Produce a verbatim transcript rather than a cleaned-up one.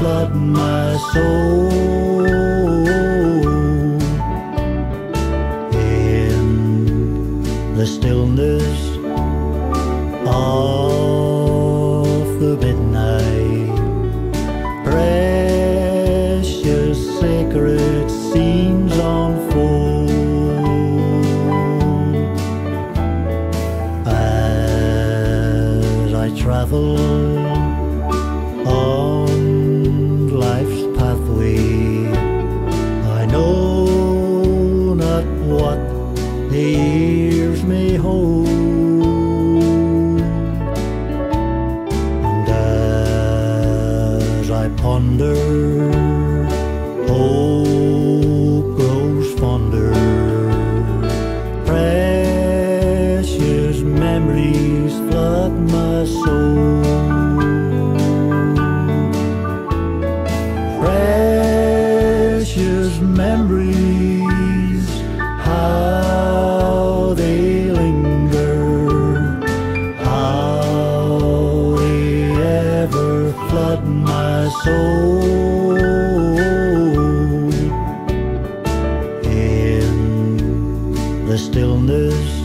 flood my soul. In the stillness of the midnight, precious sacred scenes unfold. As I travel on life's pathway, I know not what the years may hold. And as I ponder, hope grows fonder. Precious memories flood my soul. Precious memories, how they linger, how they ever flood my soul. In the stillness